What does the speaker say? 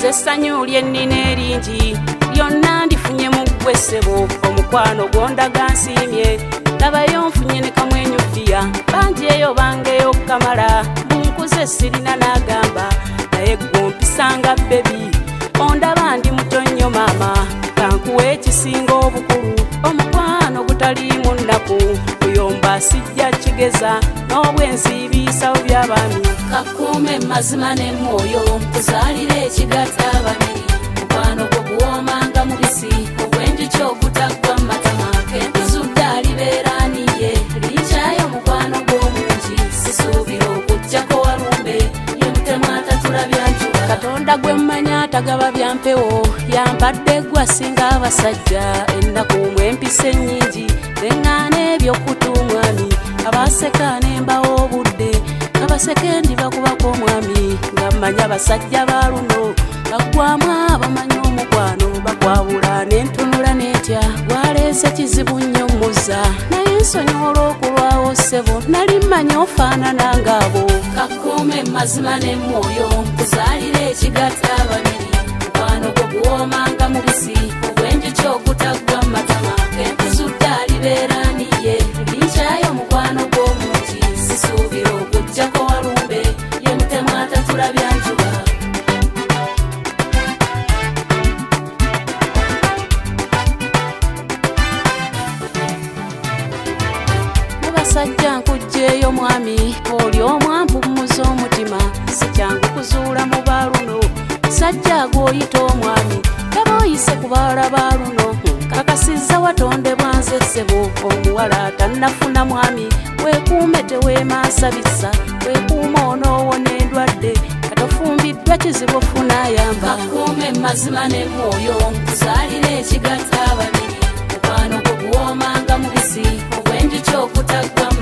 nze essanyu lyennina eringi lyonna ndifunye mu ggwe ssebo omukwano gw'ondaga nsiimye labayo nfunye ne kamwenyu ddiya banjeeyo bangeyo kamala bunkuze sirina n'agamba naye gw'ompisanga bebi ondaba ndi muto nnyo maama kankuwa ekisinga obukulu omukwano gutaliimu nnaku kuyomba sijja kigeza n'obwensiibiisa by'abaami kakuume mazima n'emwoyo nkuzaalira ekigatta ababiri mukwano gwo guwoomanga mubisi obwenjuki ogutaggwa mu matama kentuzudde alibeeraniye linkyayo omukwano gw'omungi sisuubira okuggyako walumbe ye mutemwata tulabya njuba katonda gwe mmanya atagaba byampewo yampadde gwa singa abasajja ennaku mwempisa ennyingi neŋŋaana ebyokuta omwami abaseka nembawo obudde abaseke ndibakubako omwami nga mmanya abasajja ba luno baggwamu abamanyi omukwano bakwawula nentunula netya gwaleese kizibu nnyo mmuza naye nsonyiwa olw'okulwawo ssebo nali mmanya ofaanana ng'abo kakuume mazima n'emwoyo nkuzaalira ekigatta ababiri mukwano gwo guwoomanga mubisi obwenjuki ogutaggwa mu matama kentuzudde alibeeraniye linkyayo omukwano gw'omungi sisuubira okuggyako walumbe ye mutemwata tulabya njuba mubasajja nkugjeeyo mwami oli omwampumuza omutima sikyangu kuzuula mu baluno sajja gwoyita omwami kaba oyise ku bawala ba luno kakasizza watondebwa nze ssebo omuwala tannafuna mwami weekuume teweemansabisa weekuuma onoowona endwadde katofumbiddwa kizibu ofuna ayamba kakuume mazima n'emwoyo nkuzaalira ekigatta ababiri mukwano gwo guwoomanga mubisi obwenjuki okutaggwa